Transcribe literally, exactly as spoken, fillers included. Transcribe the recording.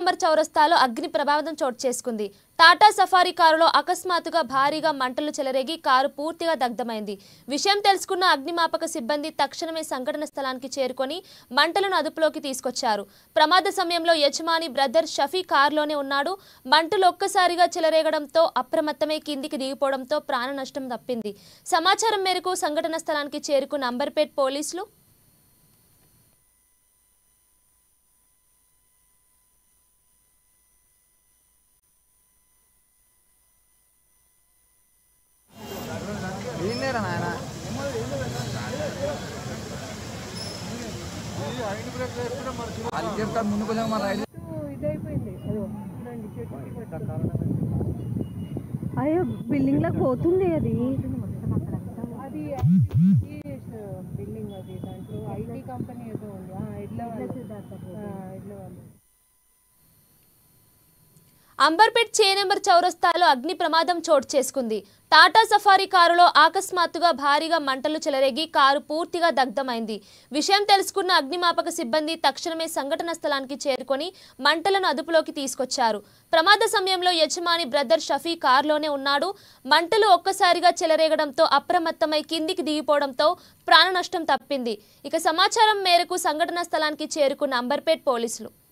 Number చౌరస్తాలో అగ్ని ప్రమాదం చోటు చేసుకుంది. టాటా సఫారీ కారులో అకస్మాత్తుగా భారీగా మంటలు చెలరేగి కారు పూర్తిగా దగ్ధమైంది. విషయం తెలుసుకున్న అగ్నిమాపక సిబ్బంది తక్షణమే సంఘటన స్థలానికి చేరుకొని మంటలను అదుపులోకి తీసుకొచ్చారు. ప్రమాద సమయంలో యజమాని బ్రదర్ షఫీ కారులోనే ఉన్నాడు. మంటలు ఒక్కసారిగా చెలరేగడంతో అప్రమత్తమై కిందికి దిగిపోవడంతో ప్రాణ నష్టం తప్పింది. సమాచారం మేరకు సంఘటన స్థలానికి చేరుకున్న అంబర్పేట్ పోలీసులు అయ్యో బిల్డింగ్ లకు పోతుంది. అది అది బిల్డింగ్ అది దాంట్లో ఐటీ కంపెనీ ఏదో ఉంది. అంబర్పేట్ చే నెంబర్ చౌరస్తాలో అగ్ని ప్రమాదం చోటు చేసుకుంది. టాటా సఫారీ కారులో అకస్మాత్తుగా భారీగా మంటలు చెలరేగి కారు పూర్తిగా దగ్ధమైంది. విషయం తెలుసుకున్న అగ్నిమాపక సిబ్బంది తక్షణమే సంఘటన స్థలానికి చేరుకొని మంటలను అదుపులోకి తీసుకొచ్చారు. ప్రమాద సమయంలో యజమాని బ్రదర్ షఫీ కారులోనే ఉన్నాడు. మంటలు ఒక్కసారిగా చెలరేగడంతో అప్రమత్తమై కిందికి దిగిపోవడంతో ప్రాణ నష్టం తప్పింది. ఇక సమాచారం మేరకు సంఘటన స్థలానికి చేరుకున్న అంబర్పేట్ పోలీసులు